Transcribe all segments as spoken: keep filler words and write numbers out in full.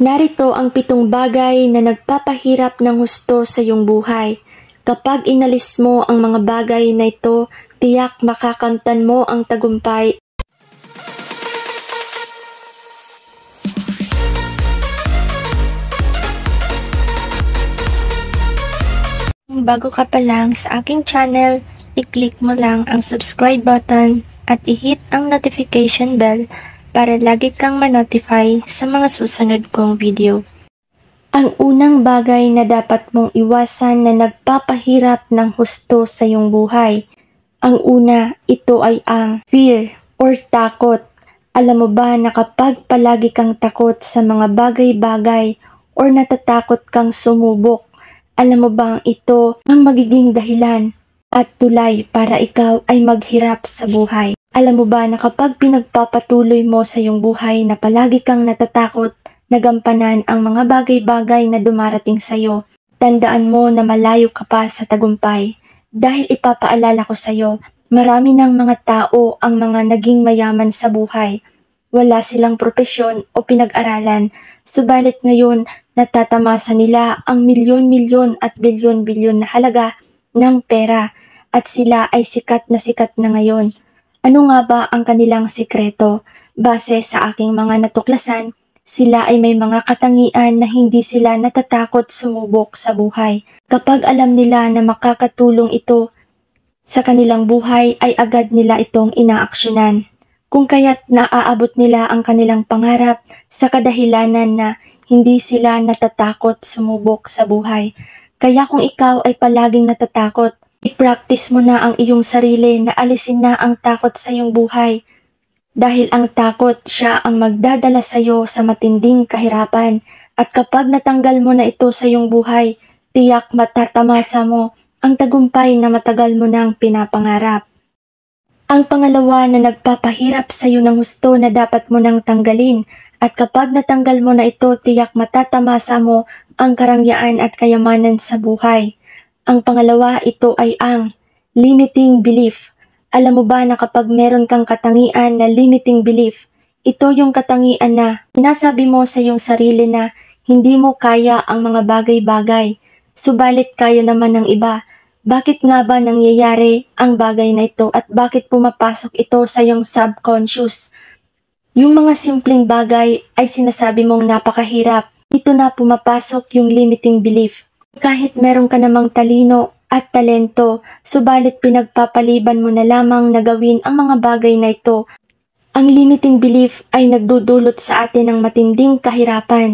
Narito ang pitong bagay na nagpapahirap ng husto sa iyong buhay. Kapag inalis mo ang mga bagay na ito, tiyak makakamtan mo ang tagumpay. Bago ka pa lang sa aking channel, i-click mo lang ang subscribe button at i-hit ang notification bell para lagi kang ma-notify sa mga susunod kong video. Ang unang bagay na dapat mong iwasan na nagpapahirap ng husto sa iyong buhay. Ang una, ito ay ang fear or takot. Alam mo ba na kapag palagi kang takot sa mga bagay-bagay or natatakot kang sumubok, alam mo bang ito ang magiging dahilan at tulay para ikaw ay maghirap sa buhay? Alam mo ba na kapag pinagpapatuloy mo sa iyong buhay na palagi kang natatakot na gampanan ang mga bagay-bagay na dumarating sa iyo, tandaan mo na malayo ka pa sa tagumpay. Dahil ipapaalala ko sa iyo, marami ng mga tao ang mga naging mayaman sa buhay. Wala silang propesyon o pinag-aralan, subalit ngayon natatamasa nila ang milyon-milyon at bilyon-bilyon na halaga ng pera at sila ay sikat na sikat na ngayon. Ano nga ba ang kanilang sikreto? Base sa aking mga natuklasan, sila ay may mga katangian na hindi sila natatakot sumubok sa buhay. Kapag alam nila na makakatulong ito sa kanilang buhay ay agad nila itong inaaksyonan. Kung kaya't naaabot nila ang kanilang pangarap sa kadahilanan na hindi sila natatakot sumubok sa buhay. Kaya kung ikaw ay palaging natatakot, i-practice mo na ang iyong sarili na alisin na ang takot sa iyong buhay. Dahil ang takot siya ang magdadala sa iyo sa matinding kahirapan. At kapag natanggal mo na ito sa iyong buhay, tiyak matatamasa mo ang tagumpay na matagal mo nang pinapangarap. Ang pangalawa na nagpapahirap sa iyo ng husto na dapat mo nang tanggalin, at kapag natanggal mo na ito, tiyak matatamasa mo ang karangyaan at kayamanan sa buhay. Ang pangalawa, ito ay ang limiting belief. Alam mo ba na kapag meron kang katangian na limiting belief, ito yung katangian na sinasabi mo sa iyong sarili na hindi mo kaya ang mga bagay-bagay, subalit kaya naman ng iba. Bakit nga ba nangyayari ang bagay na ito at bakit pumapasok ito sa iyong subconscious? Yung mga simpleng bagay ay sinasabi mong napakahirap. Dito na pumapasok yung limiting belief. Kahit meron ka namang talino at talento, subalit pinagpapaliban mo na lamang na gawin ang mga bagay na ito. Ang limiting belief ay nagdudulot sa atin ng matinding kahirapan.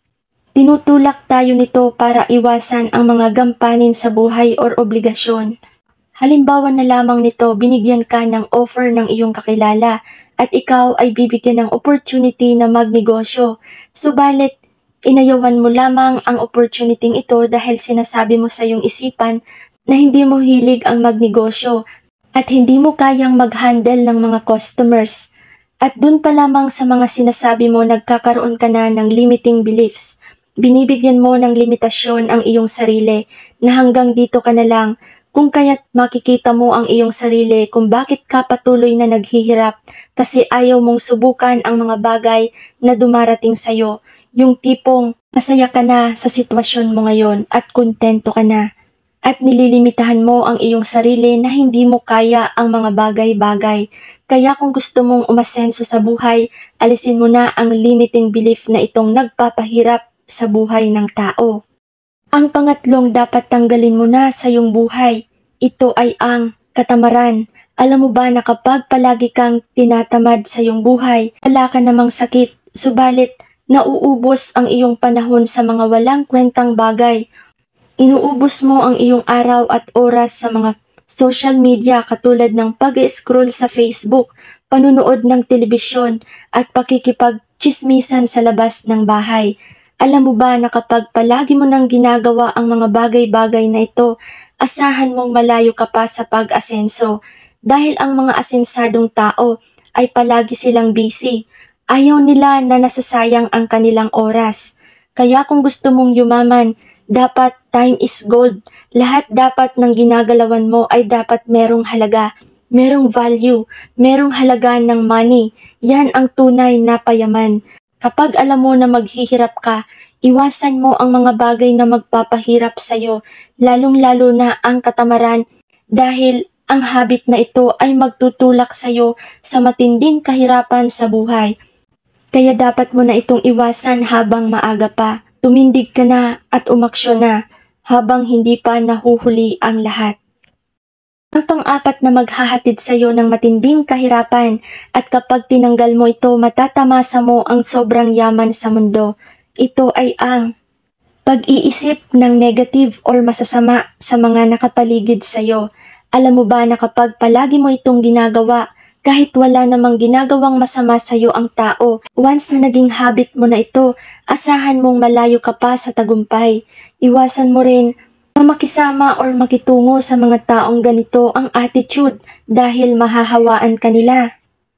Tinutulak tayo nito para iwasan ang mga gampanin sa buhay or obligasyon. Halimbawa na lamang nito, binigyan ka ng offer ng iyong kakilala at ikaw ay bibigyan ng opportunity na magnegosyo. Subalit, inayawan mo lamang ang opportunity ito dahil sinasabi mo sa iyong isipan na hindi mo hilig ang magnegosyo at hindi mo kayang mag-handle ng mga customers. At dun pa lamang sa mga sinasabi mo, nagkakaroon ka na ng limiting beliefs. Binibigyan mo ng limitasyon ang iyong sarili na hanggang dito ka na lang, kung kaya't makikita mo ang iyong sarili kung bakit ka patuloy na naghihirap kasi ayaw mong subukan ang mga bagay na dumarating sa iyo. Yung tipong masaya ka na sa sitwasyon mo ngayon at kontento ka na. At nililimitahan mo ang iyong sarili na hindi mo kaya ang mga bagay-bagay. Kaya kung gusto mong umasenso sa buhay, alisin mo na ang limiting belief na itong nagpapahirap sa buhay ng tao. Ang pangatlong dapat tanggalin mo na sa iyong buhay, ito ay ang katamaran. Alam mo ba na kapag palagi kang tinatamad sa iyong buhay, wala ka namang sakit, subalit nauubos ang iyong panahon sa mga walang kwentang bagay. Inuubos mo ang iyong araw at oras sa mga social media katulad ng pag-scroll sa Facebook, panunood ng telebisyon at pakikipag-tsismisan sa labas ng bahay. Alam mo ba na kapag palagi mo nang ginagawa ang mga bagay-bagay na ito, asahan mong malayo ka pa sa pag-asenso. Dahil ang mga asensadong tao ay palagi silang busy. Ayaw nila na nasasayang ang kanilang oras. Kaya kung gusto mong yumaman, dapat time is gold. Lahat dapat ng ginagalawan mo ay dapat merong halaga, merong value, merong halaga ng money. Yan ang tunay na payaman. Kapag alam mo na maghihirap ka, iwasan mo ang mga bagay na magpapahirap sa'yo, lalong-lalo na ang katamaran, dahil ang habit na ito ay magtutulak sa'yo sa matinding kahirapan sa buhay. Kaya dapat mo na itong iwasan habang maaga pa. Tumindig ka na at umaksyon na habang hindi pa nahuhuli ang lahat. Ang pang-apat na maghahatid sa iyo ng matinding kahirapan, at kapag tinanggal mo ito, matatamasa mo ang sobrang yaman sa mundo. Ito ay ang pag-iisip ng negative or masasama sa mga nakapaligid sa iyo. Alam mo ba na kapag palagi mo itong ginagawa, kahit wala namang ginagawang masama sa iyo ang tao, once na naging habit mo na ito, asahan mong malayo ka pa sa tagumpay. Iwasan mo rin na makisama or makitungo sa mga taong ganito ang attitude dahil mahahawaan ka nila.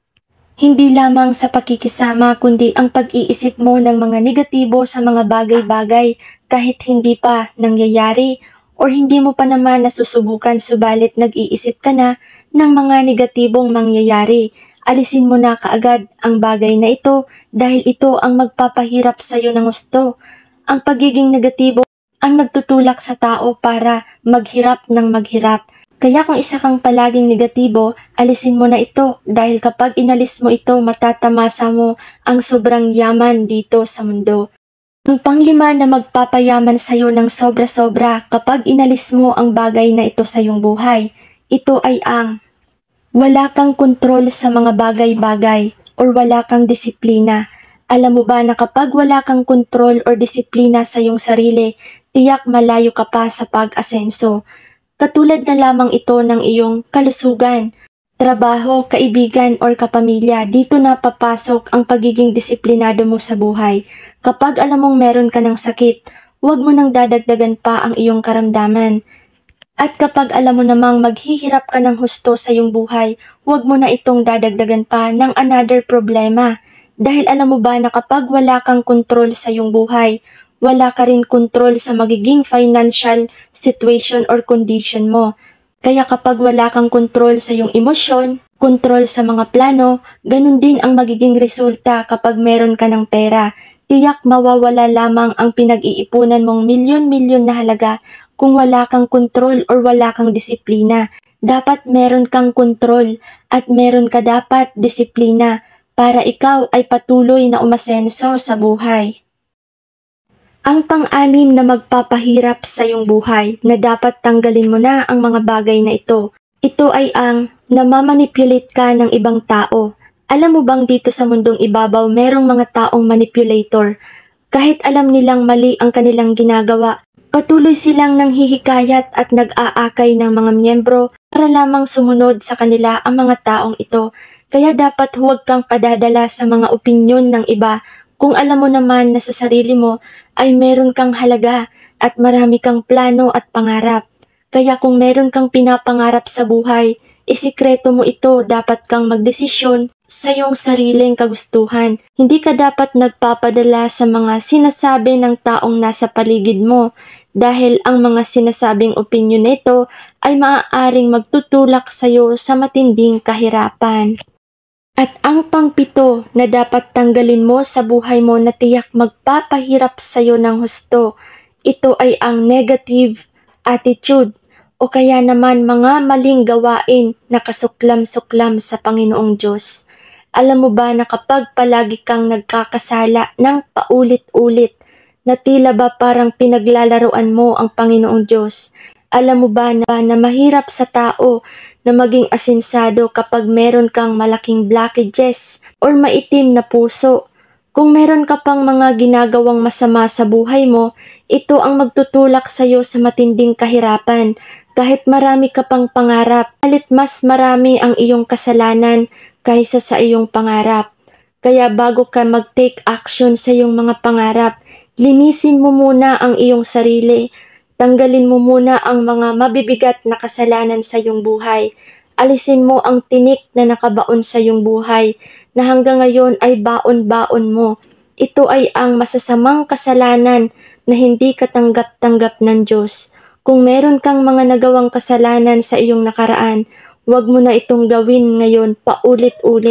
Hindi lamang sa pakikisama kundi ang pag-iisip mo ng mga negatibo sa mga bagay-bagay kahit hindi pa nangyayari or hindi mo pa naman nasusubukan subalit nag-iisip ka na ng mga negatibong mangyayari. Alisin mo na kaagad ang bagay na ito dahil ito ang magpapahirap sa iyo ng gusto. Ang pagiging negatibo ang nagtutulak sa tao para maghirap ng maghirap. Kaya kung isa kang palaging negatibo, alisin mo na ito dahil kapag inalis mo ito, matatamasa mo ang sobrang yaman dito sa mundo. Ang panglima na magpapayaman sa iyo ng sobra-sobra kapag inalis mo ang bagay na ito sa iyong buhay, ito ay ang wala kang kontrol sa mga bagay-bagay or wala kang disiplina. Alam mo ba na kapag wala kang kontrol or disiplina sa iyong sarili, tiyak malayo ka pa sa pag-asenso. Katulad na lamang ito ng iyong kalusugan, trabaho, kaibigan or kapamilya. Dito na papasok ang pagiging disiplinado mo sa buhay. Kapag alam mong meron ka ng sakit, huwag mo nang dadagdagan pa ang iyong karamdaman. At kapag alam mo namang maghihirap ka ng husto sa iyong buhay, huwag mo na itong dadagdagan pa ng another problema. Dahil alam mo ba na kapag wala kang kontrol sa iyong buhay, wala ka rin kontrol sa magiging financial situation or condition mo. Kaya kapag wala kang kontrol sa iyong emosyon, kontrol sa mga plano, ganun din ang magiging resulta kapag meron ka ng pera. Tiyak mawawala lamang ang pinag-iipunan mong milyon-milyon na halaga kung wala kang kontrol or wala kang disiplina. Dapat meron kang kontrol at meron ka dapat disiplina para ikaw ay patuloy na umasenso sa buhay. Ang pang-anim na magpapahirap sa iyong buhay na dapat tanggalin mo na ang mga bagay na ito. Ito ay ang namamanipulate ka ng ibang tao. Alam mo bang dito sa mundong ibabaw merong mga taong manipulator? Kahit alam nilang mali ang kanilang ginagawa, patuloy silang nanghihikayat at nag-aakay ng mga miyembro para lamang sumunod sa kanila ang mga taong ito. Kaya dapat huwag kang padadala sa mga opinyon ng iba kung alam mo naman na sa sarili mo ay meron kang halaga at marami kang plano at pangarap. Kaya kung meron kang pinapangarap sa buhay, isikreto mo ito, dapat kang magdesisyon sa iyong sariling kagustuhan. Hindi ka dapat nagpapadala sa mga sinasabi ng taong nasa paligid mo dahil ang mga sinasabing opinyon nito ay maaaring magtutulak sa iyo sa matinding kahirapan. At ang pangpito na dapat tanggalin mo sa buhay mo na tiyak magpapahirap sa iyo ng husto, ito ay ang negative attitude o kaya naman mga maling gawain na kasuklam-suklam sa Panginoong Diyos. Alam mo ba na kapag palagi kang nagkakasala ng paulit-ulit, na tila ba parang pinaglalaruan mo ang Panginoong Diyos? Alam mo ba na, na mahirap sa tao na maging asensado kapag meron kang malaking blockages or maitim na puso? Kung meron ka pang mga ginagawang masama sa buhay mo, ito ang magtutulak sa iyo sa matinding kahirapan. Kahit marami ka pang pangarap, halit mas marami ang iyong kasalanan kaysa sa iyong pangarap. Kaya bago ka mag-take action sa iyong mga pangarap, linisin mo muna ang iyong sarili. Tanggalin mo muna ang mga mabibigat na kasalanan sa iyong buhay. Alisin mo ang tinik na nakabaon sa iyong buhay na hanggang ngayon ay baon-baon mo. Ito ay ang masasamang kasalanan na hindi katanggap-tanggap ng Diyos. Kung meron kang mga nagawang kasalanan sa iyong nakaraan, huwag mo na itong gawin ngayon paulit-ulit.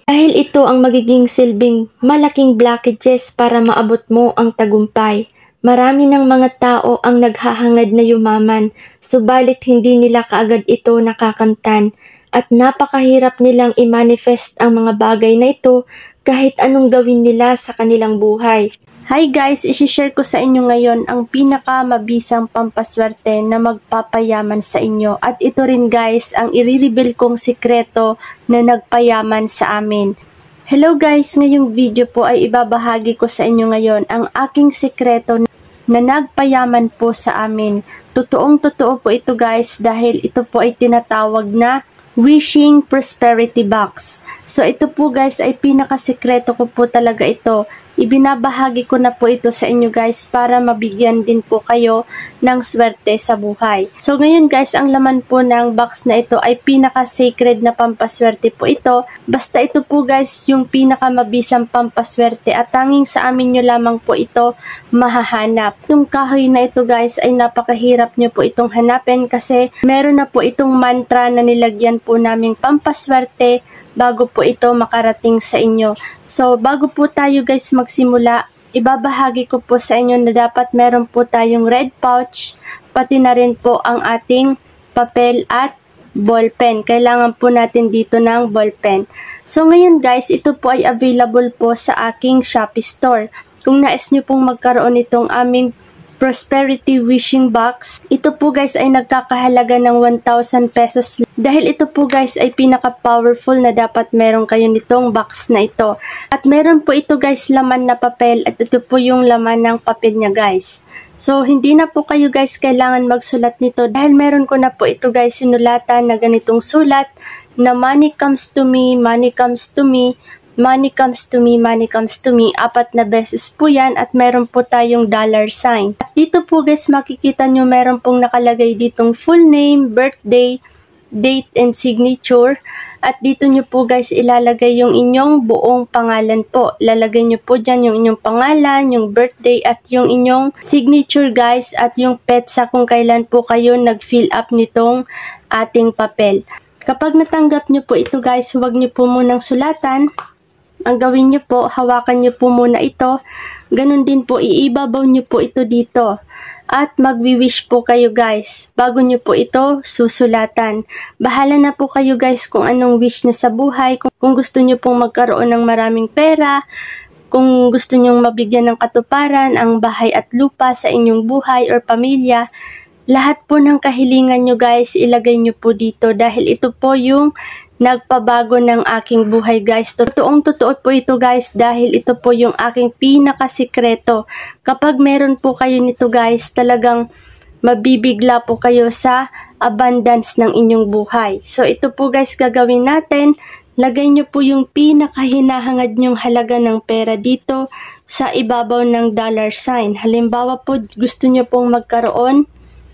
Dahil ito ang magiging silbing malaking blockages para maabot mo ang tagumpay. Marami ng mga tao ang naghahangad na yumaman, subalit hindi nila kaagad ito nakakamtan at napakahirap nilang i-manifest ang mga bagay na ito kahit anong gawin nila sa kanilang buhay. Hi guys, isi-share ko sa inyo ngayon ang pinakamabisang pampaswerte na magpapayaman sa inyo. At ito rin guys, ang i-reveal kong sikreto na nagpayaman sa amin. Hello guys, ngayong video po ay ibabahagi ko sa inyo ngayon ang aking sikreto na nagpayaman po sa amin. Totoong totoo po ito guys dahil ito po ay tinatawag na Wishing Prosperity Box. So ito po guys ay pinakasikreto ko po talaga ito. Ibinabahagi ko na po ito sa inyo guys para mabigyan din po kayo ng swerte sa buhay. So ngayon guys, ang laman po ng box na ito ay pinaka-sacred na pampaswerte po ito. Basta ito po guys yung pinakamabisang pampaswerte at tanging sa amin nyo lamang po ito mahahanap. Yung kahoy na ito guys ay napakahirap nyo po itong hanapin kasi meron na po itong mantra na nilagyan po naming pampaswerte bago po ito makarating sa inyo. So, bago po tayo guys magsimula, ibabahagi ko po sa inyo na dapat meron po tayong red pouch, pati na rin po ang ating papel at ballpen. Kailangan po natin dito ng ballpen. So, ngayon guys, ito po ay available po sa aking Shopee store. Kung nais nyo pong magkaroon itong aming Prosperity Wishing Box, ito po guys ay nagkakahalaga ng one thousand pesos. Dahil ito po guys ay pinaka-powerful na dapat meron kayo nitong box na ito. At meron po ito guys laman na papel at ito po yung laman ng papel niya guys. So hindi na po kayo guys kailangan magsulat nito dahil meron ko na po ito guys sinulatan na ganitong sulat na money comes to me, money comes to me, money comes to me, money comes to me. Apat na beses po yan at meron po tayong dollar sign. At dito po guys makikita nyo meron pong nakalagay ditong full name, birthday, date and signature. At dito nyo po guys ilalagay yung inyong buong pangalan po. Lalagay nyo po dyan yung inyong pangalan, yung birthday at yung inyong signature guys at yung petsa kung kailan po kayo nag-fill up nitong ating papel. Kapag natanggap nyo po ito guys, huwag nyo po munang sulatan. Ang gawin nyo po, hawakan nyo po muna ito. Ganun din po, iibabaw nyo po ito dito. At magwi-wish po kayo guys. Bago nyo po ito susulatan. Bahala na po kayo guys kung anong wish nyo sa buhay. Kung, kung gusto nyo pong magkaroon ng maraming pera. Kung gusto nyo mabigyan ng katuparan ang bahay at lupa sa inyong buhay or pamilya. Lahat po ng kahilingan nyo guys, ilagay nyo po dito. Dahil ito po yung nagpabago ng aking buhay guys. Totoong totoo po ito guys dahil ito po yung aking pinakasikreto. Kapag meron po kayo nito guys, talagang mabibigla po kayo sa abundance ng inyong buhay. So ito po guys gagawin natin. Lagay nyo po yung pinakahinahangad nyong halaga ng pera dito sa ibabaw ng dollar sign. Halimbawa po gusto nyo pong magkaroon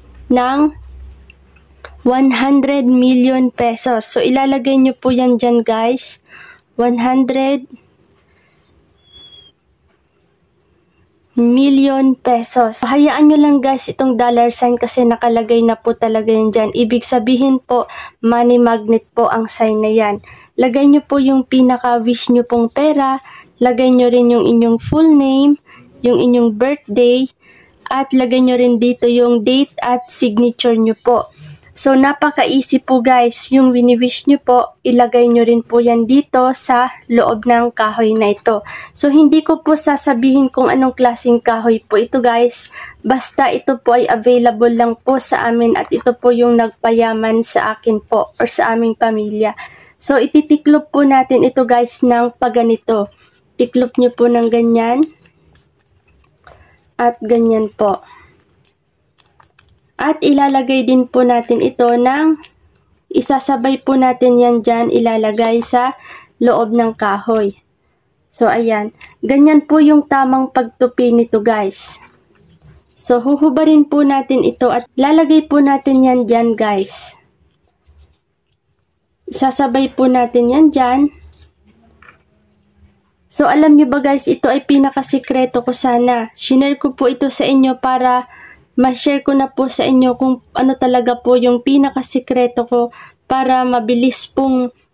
ng one hundred million pesos. So, ilalagay nyo po yan dyan, guys. one hundred million pesos. So, hayaan nyo lang, guys, itong dollar sign kasi nakalagay na po talaga yan dyan. Ibig sabihin po, money magnet po ang sign na yan. Lagay nyo po yung pinaka-wish nyo pong pera. Lagay nyo rin yung inyong full name, yung inyong birthday, at lagay nyo rin dito yung date at signature nyo po. So, napaka-easy po guys. Yung wini-wish nyo po, ilagay nyo rin po yan dito sa loob ng kahoy na ito. So, hindi ko po sasabihin kung anong klaseng kahoy po ito guys. Basta ito po ay available lang po sa amin at ito po yung nagpayaman sa akin po or sa aming pamilya. So, ititiklop po natin ito guys ng paganito. Tiklop nyo po ng ganyan at ganyan po. At ilalagay din po natin ito ng, isasabay po natin yan dyan, ilalagay sa loob ng kahoy. So, ayan. Ganyan po yung tamang pagtupi nito, guys. So, huhubarin po natin ito at lalagay po natin yan dyan, guys. Isasabay po natin yan dyan. So, alam nyo ba, guys, ito ay pinakasikreto ko sana. Shinare ko po ito sa inyo para ma-share ko na po sa inyo kung ano talaga po yung pinakasikreto ko para mabilis pong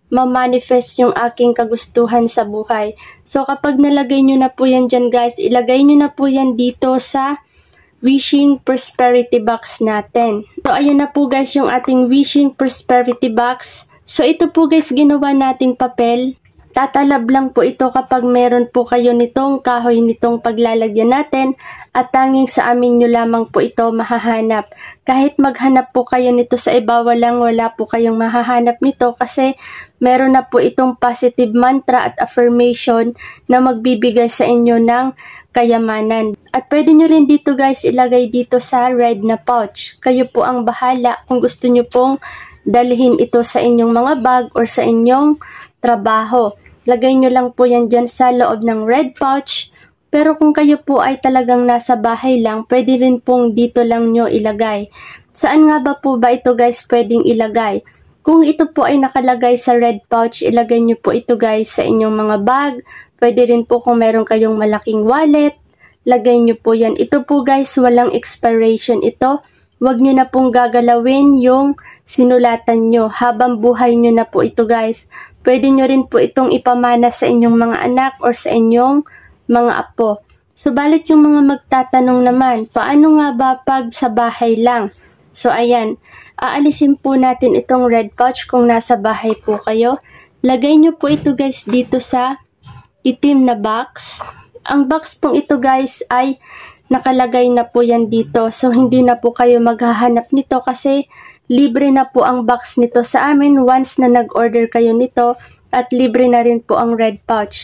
ma-manifest yung aking kagustuhan sa buhay. So kapag nalagay nyo na po yan dyan guys, ilagay nyo na po yan dito sa wishing prosperity box natin. So ayan na po guys yung ating wishing prosperity box. So ito po guys ginawa nating papel. Tatalab lang po ito kapag meron po kayo nitong kahoy nitong paglalagyan natin at tanging sa amin nyo lamang po ito mahahanap. Kahit maghanap po kayo nito sa iba, walang wala po kayong mahahanap nito kasi meron na po itong positive mantra at affirmation na magbibigay sa inyo ng kayamanan. At pwede nyo rin dito guys ilagay dito sa red na pouch. Kayo po ang bahala kung gusto nyo pong dalhin ito sa inyong mga bag or sa inyong trabaho. Lagay nyo lang po yan dyan sa loob ng red pouch. Pero kung kayo po ay talagang nasa bahay lang, pwede rin pong dito lang nyo ilagay. Saan nga ba po ba ito guys pwedeng ilagay? Kung ito po ay nakalagay sa red pouch, ilagay nyo po ito guys sa inyong mga bag. Pwede rin po kung meron kayong malaking wallet, lagay nyo po yan. Ito po guys, walang expiration ito. Huwag nyo na pong gagalawin yung sinulatan nyo. Habang buhay nyo na po ito guys. Pwede nyo rin po itong ipamana sa inyong mga anak or sa inyong mga apo. Subalit yung mga magtatanong naman, paano nga ba pag sa bahay lang? So ayan, aalisin po natin itong red pouch kung nasa bahay po kayo. Lagay nyo po ito guys dito sa itim na box. Ang box pong ito guys ay nakalagay na po yan dito. So hindi na po kayo maghahanap nito kasi libre na po ang box nito sa amin once na nag-order kayo nito at libre na rin po ang red pouch.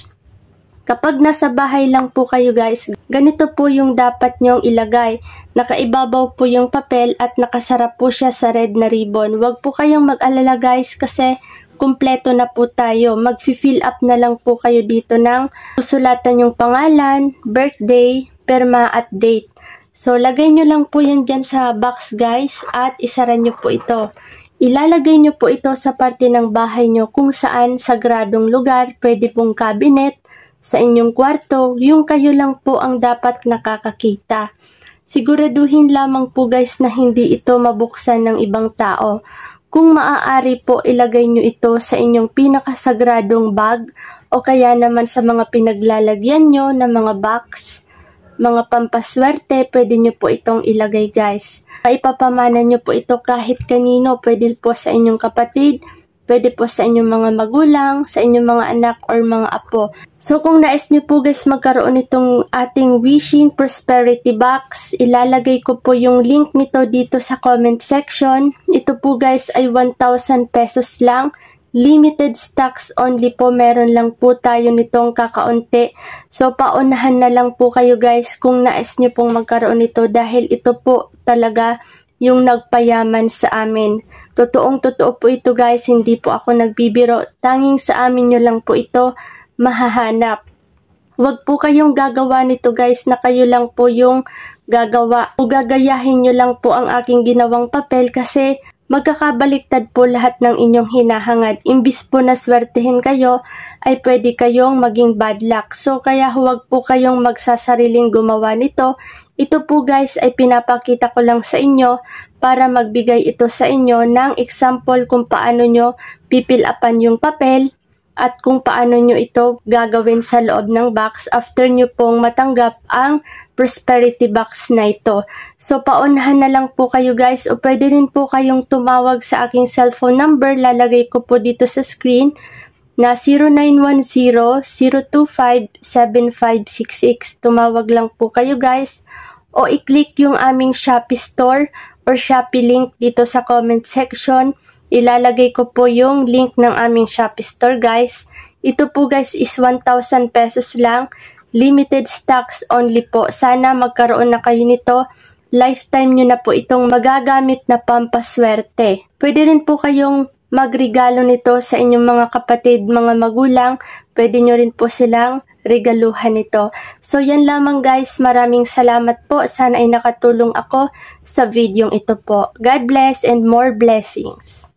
Kapag nasa bahay lang po kayo guys, ganito po yung dapat nyong ilagay. Nakaibabaw po yung papel at nakasara po siya sa red na ribbon. Huwag po kayong mag-alala guys kasi kumpleto na po tayo. Mag-fill up na lang po kayo dito ng susulatan yung pangalan, birthday, perma at date. So, lagay nyo lang po yan dyan sa box guys at isara nyo po ito. Ilalagay nyo po ito sa parte ng bahay nyo kung saan sagradong lugar, pwede pong cabinet, sa inyong kwarto, yung kayo lang po ang dapat nakakakita. Siguraduhin lamang po guys na hindi ito mabuksan ng ibang tao. Kung maaari po, ilagay nyo ito sa inyong pinakasagradong bag o kaya naman sa mga pinaglalagyan nyo ng mga box. Mga pampaswerte, pwede nyo po itong ilagay guys. Ipapamana nyo po ito kahit kanino, pwede po sa inyong kapatid, pwede po sa inyong mga magulang, sa inyong mga anak or mga apo. So kung nais nyo po guys magkaroon itong ating wishing prosperity box, ilalagay ko po yung link nito dito sa comment section. Ito po guys ay one thousand pesos lang. Limited stocks only po, meron lang po tayo nitong kakaunti. So, paunahan na lang po kayo guys kung nais nyo pong magkaroon nito dahil ito po talaga yung nagpayaman sa amin. Totoong totoo po ito guys, hindi po ako nagbibiro. Tanging sa amin nyo lang po ito mahahanap. Huwag po kayong gagawa nito guys na kayo lang po yung gagawa. O gagayahin nyo lang po ang aking ginawang papel kasi magkakabaliktad po lahat ng inyong hinahangad. Imbis po na swertehin kayo, ay pwede kayong maging bad luck. So, kaya huwag po kayong magsasariling gumawa nito. Ito po guys ay pinapakita ko lang sa inyo para magbigay ito sa inyo ng example kung paano nyo pipilapan yung papel at kung paano nyo ito gagawin sa loob ng box after nyo pong matanggap ang prosperity box na ito. So, paunahan na lang po kayo guys o pwede rin po kayong tumawag sa aking cellphone number. Lalagay ko po dito sa screen na zero nine one zero, zero two five, seven five six six. Tumawag lang po kayo guys o i-click yung aming Shopee store or Shopee link dito sa comment section. Ilalagay ko po yung link ng aming Shopee store guys. Ito po guys is one thousand pesos lang. Limited stocks only po. Sana magkaroon na kayo nito. Lifetime nyo na po itong magagamit na pampaswerte. Pwede rin po kayong magregalo nito sa inyong mga kapatid, mga magulang. Pwede nyo rin po silang regaluhan nito. So yan lamang guys. Maraming salamat po. Sana ay nakatulong ako sa videong ito po. God bless and more blessings.